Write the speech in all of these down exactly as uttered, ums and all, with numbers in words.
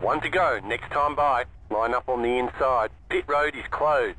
One to go. Next time by. Line up on the inside. Pit road is closed.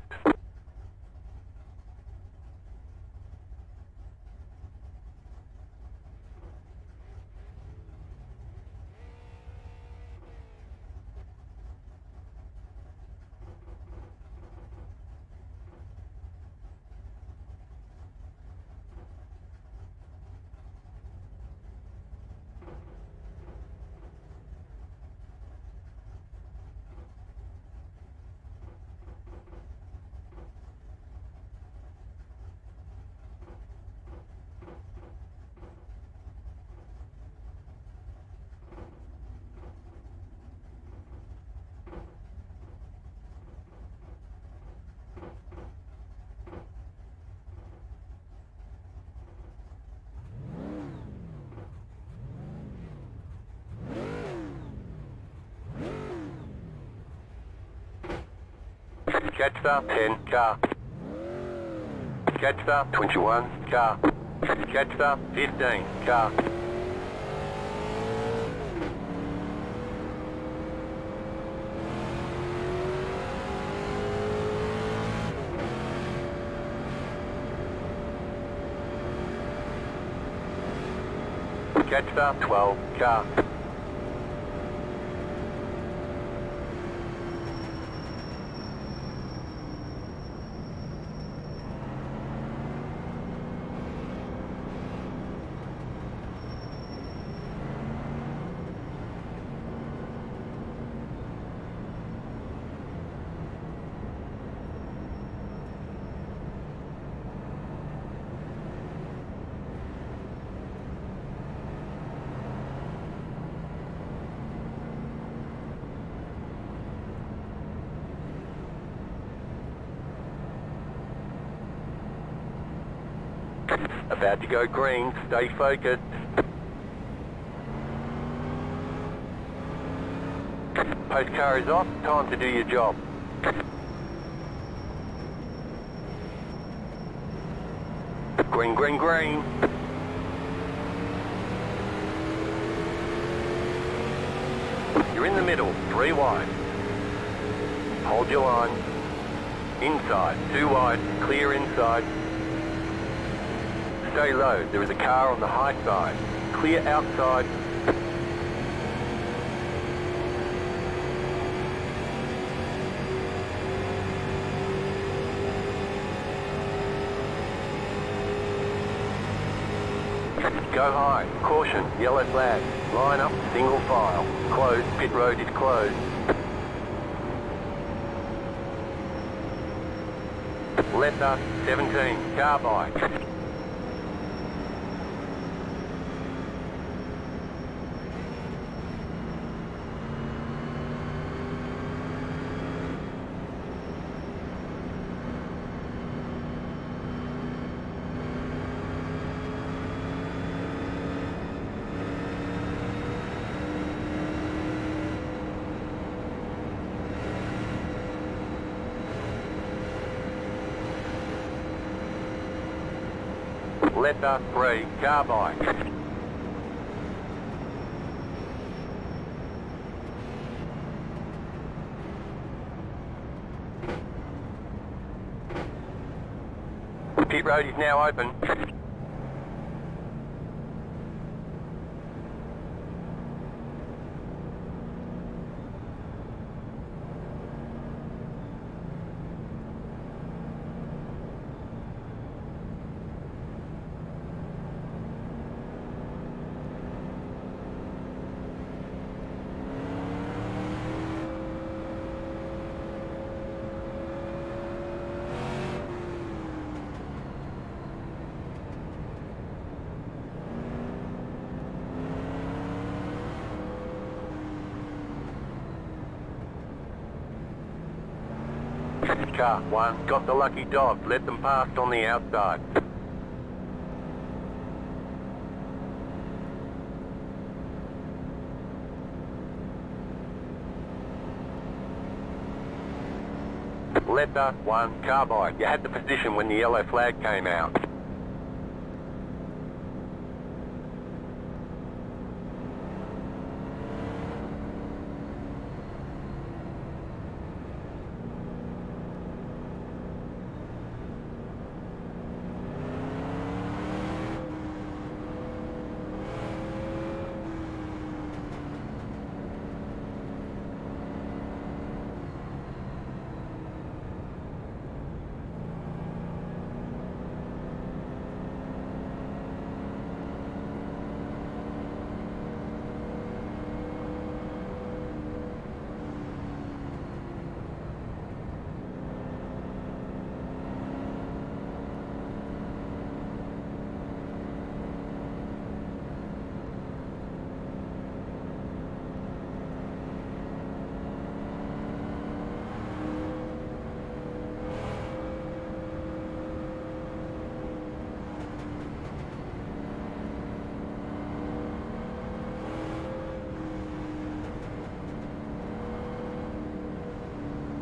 Jetstar ten, car. Jetstar twenty-one, car. Jetstar fifteen, car. Jetstar twelve, car. About to go green, stay focused. Post car is off, time to do your job. Green, green, green. You're in the middle, three wide. Hold your line. Inside, two wide, clear inside. Stay low, there is a car on the high side. Clear outside. Go high, caution, yellow flag. Line up, single file. Closed, pit road is closed. Letter seventeen, car bike. Letter three, car bike. Pit road is now open. Car one, got the lucky dog, let them past on the outside. Letter one, carbide. You had the position when the yellow flag came out.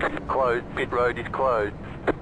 Closed. Pit road is closed.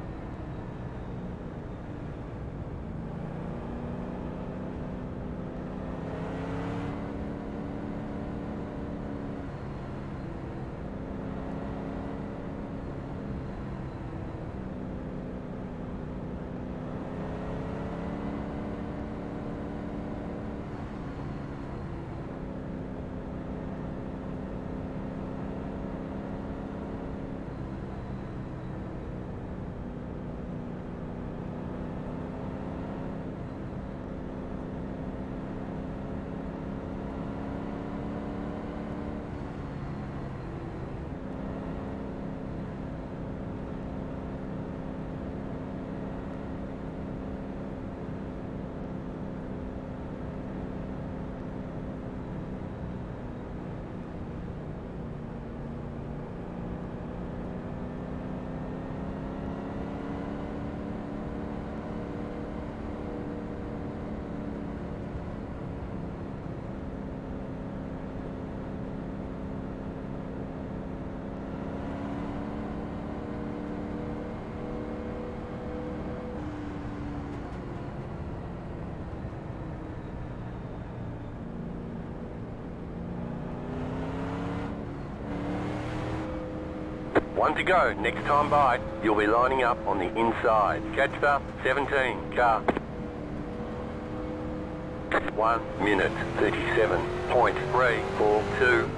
One to go. Next time by, you'll be lining up on the inside. Jetstar seventeen, car. One minute, thirty-seven point three four two.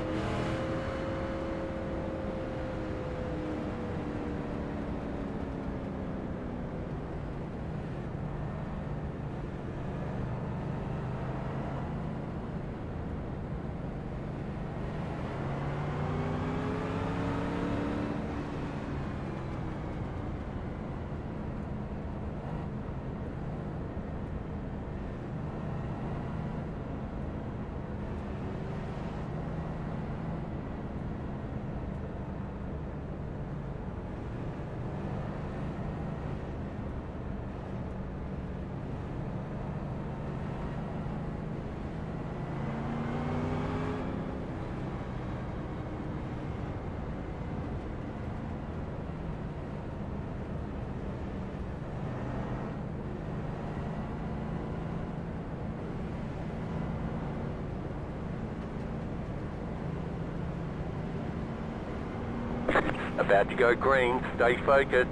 About to go green, stay focused.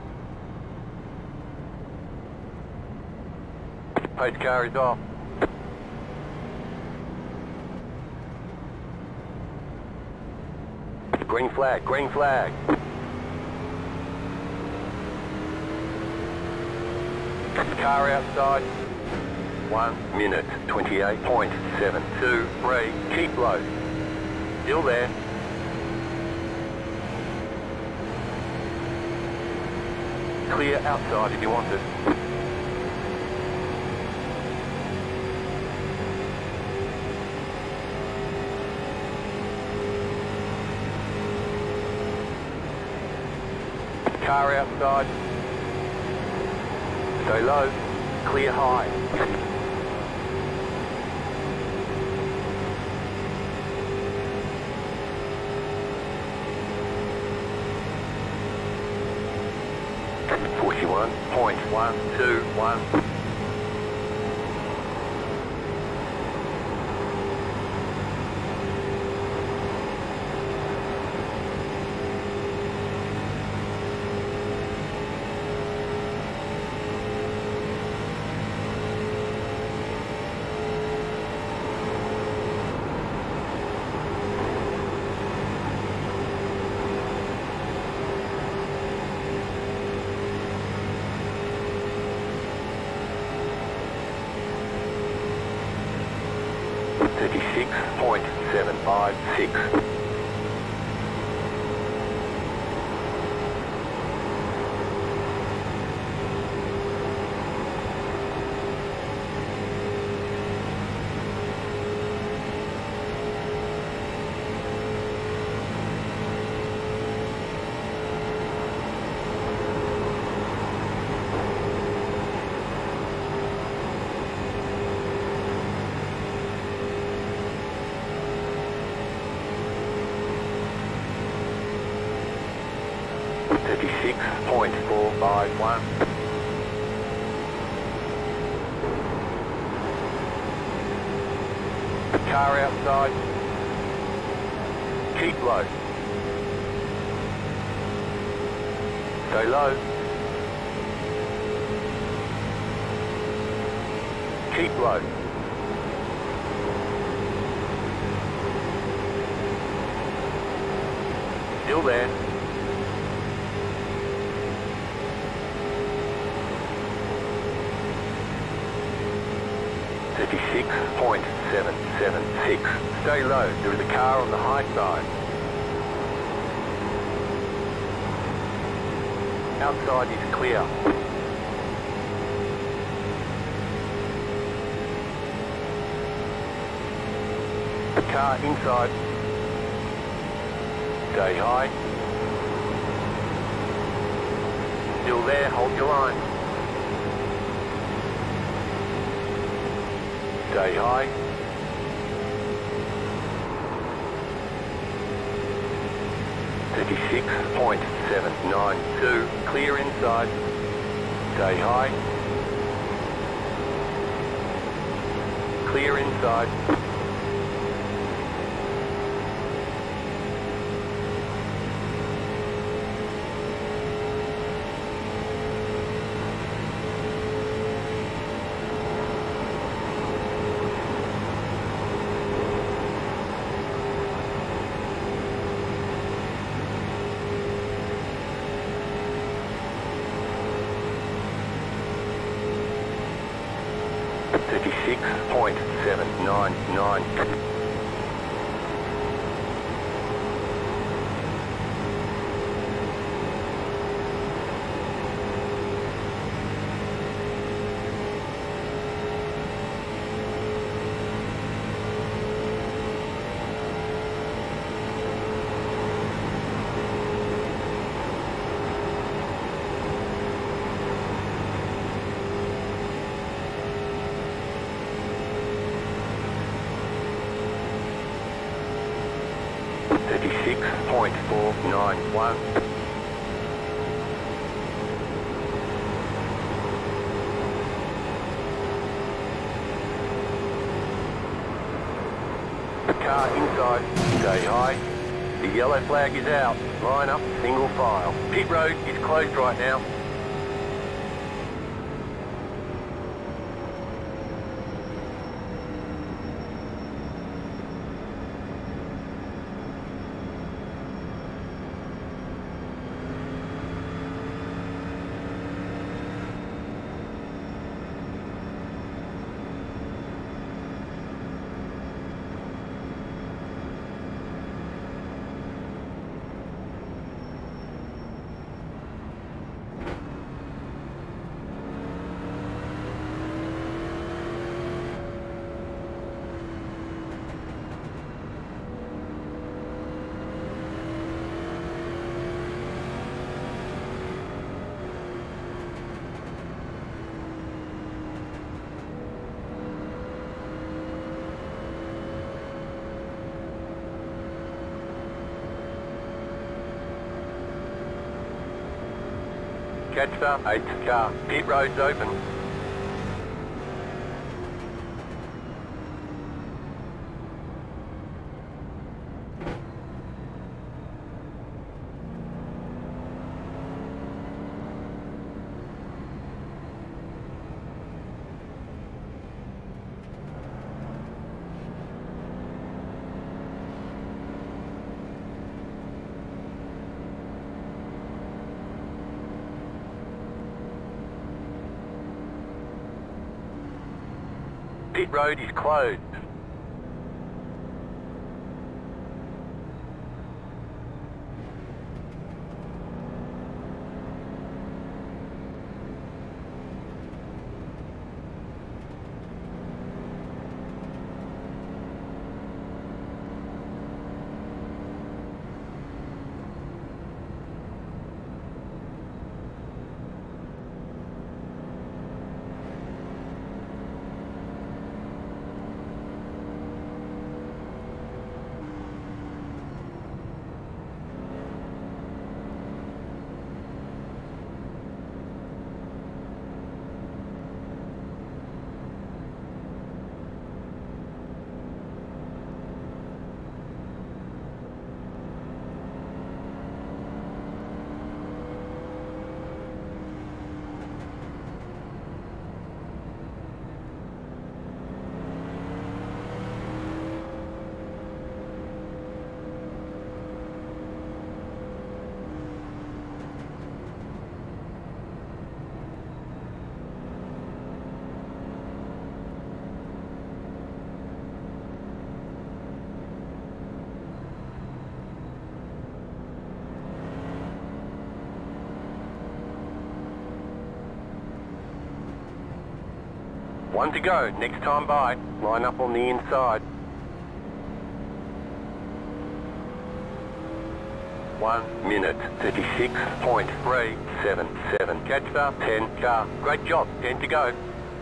Post car is off. Green flag, green flag. Car outside. One minute, twenty-eight point seven two three. Keep low. Still there. Clear outside if you want it. Car outside. Stay low. Clear high. forty-one point one two one. thirty-six point seven five six. point four five one. Car outside. Keep low. Stay low. Keep low. Still there. thirty-six point seven seven six. Stay low. There is a car on the high side. Outside is clear. Car inside. Stay high. Still there, hold your line. Stay high. thirty-six point seven nine two, clear inside. Stay high. Clear inside. thirty-six point seven nine nine. thirty-six point four nine one. Car inside, stay high. The yellow flag is out. Line up, single file. Pit road is closed right now. Catster, eighth car. Pit road's open. Pit road is closed. One to go, next time by. Line up on the inside. One minute, thirty-six point three seven seven. Catch up, ten car. Great job, ten to go.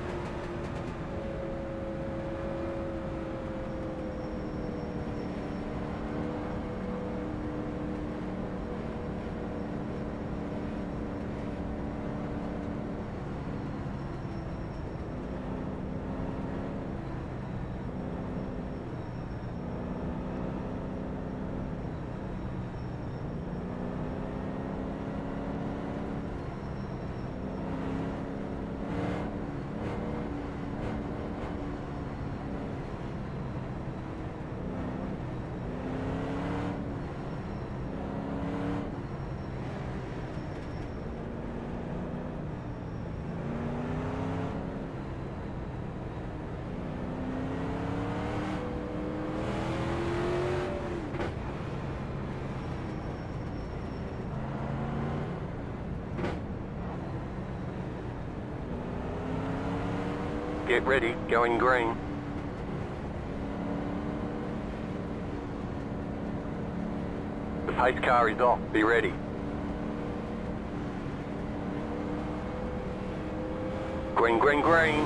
Get ready, going green. The pace car is off, be ready. Green, green, green.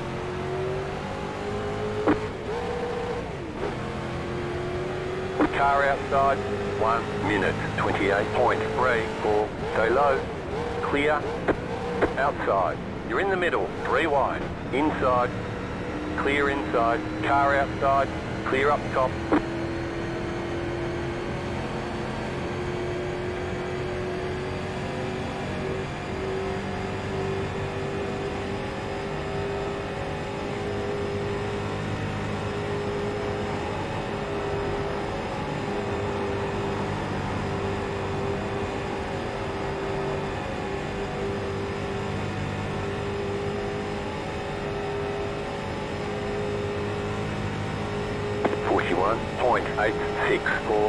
Car outside, one minute, twenty-eight point three four. Go low, clear, outside. You're in the middle, three wide, inside. Clear inside, car outside, clear up top. forty-one point eight six four.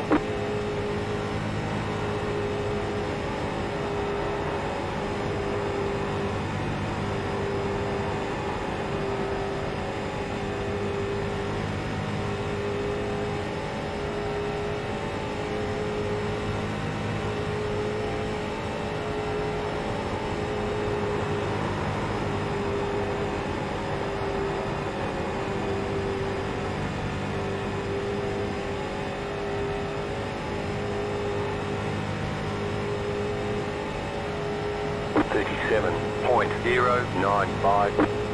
thirty-seven point zero nine five.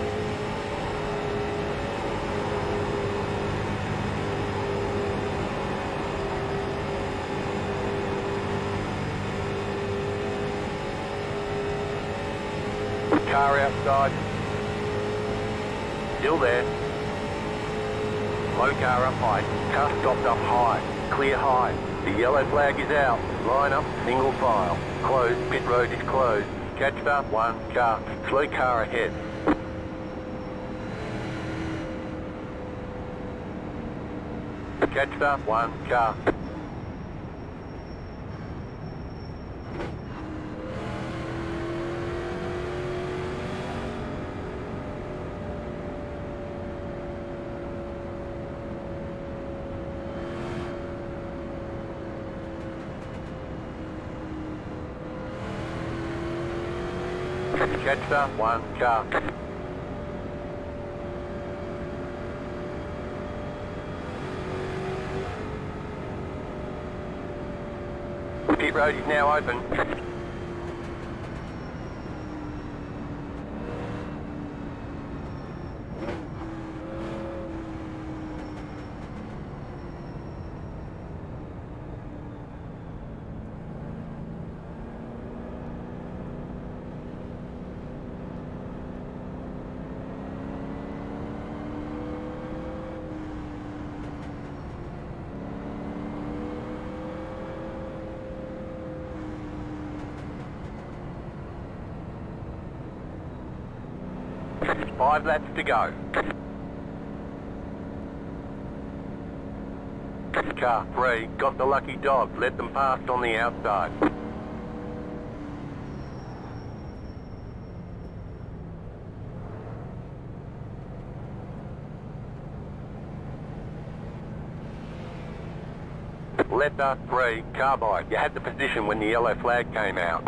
Car outside. Still there. Low car up high. Car stopped up high. Clear high. The yellow flag is out. Line up, single file. Closed. Pit road is closed. Catch up, one car. Slow car ahead. Catch up, one car. Catch up, one car. Pit road is now open. Five laps to go. Car three, got the lucky dog, let them past on the outside. letter three, carbide. You had the position when the yellow flag came out.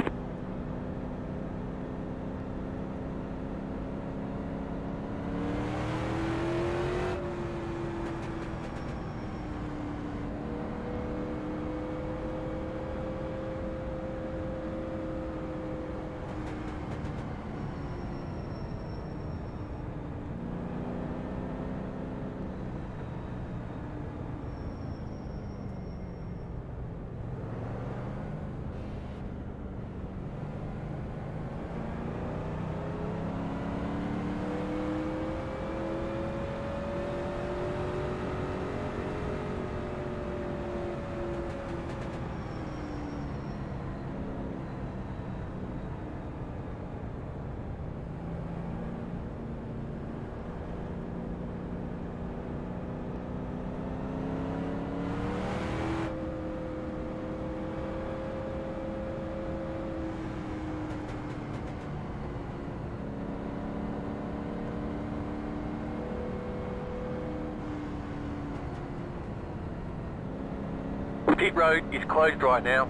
Pit road is closed right now.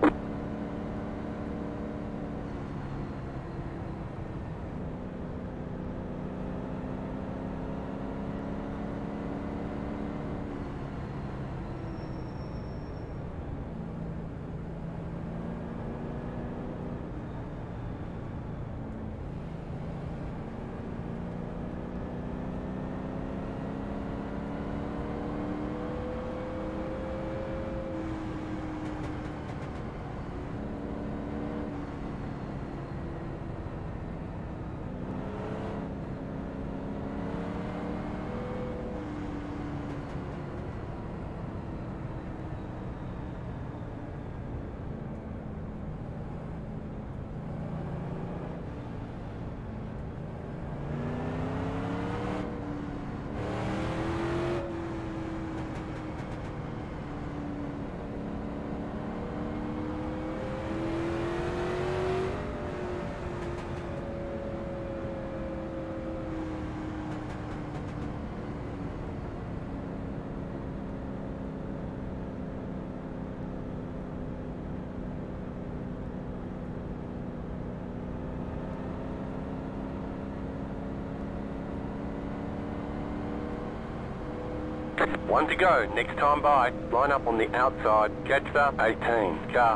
One to go, next time by. Line up on the outside, catch the eighteen, car.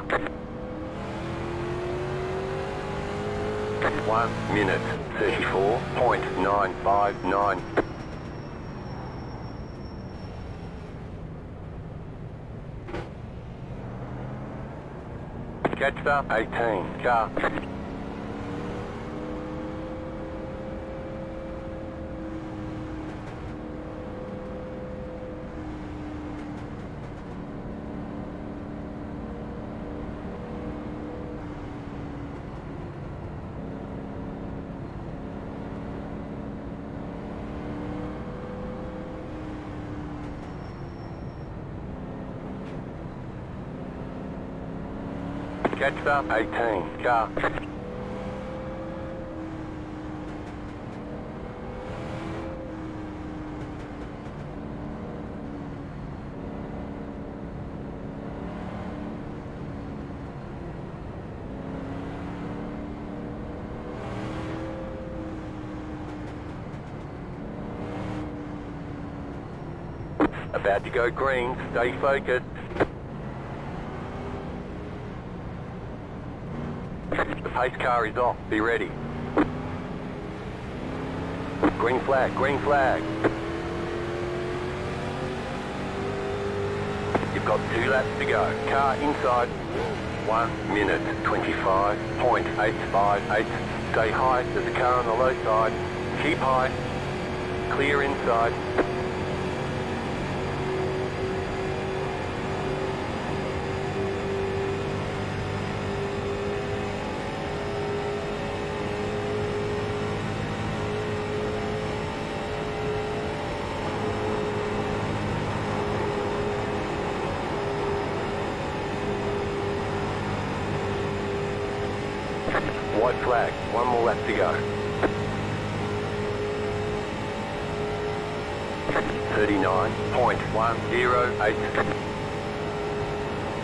One minute, thirty-four point nine five nine. Catch the eighteen, car. Catch the eighteen, car. About to go green, stay focused. The pace car is off, be ready. Green flag, green flag. You've got two laps to go. Car inside. One minute, twenty-five point eight five eight. Stay high, there's a car on the low side. Keep high. Clear inside. White flag, one more lap to go. thirty-nine point one zero eight.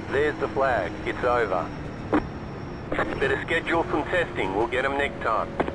There's the flag. It's over. Better schedule some testing. We'll get them next time.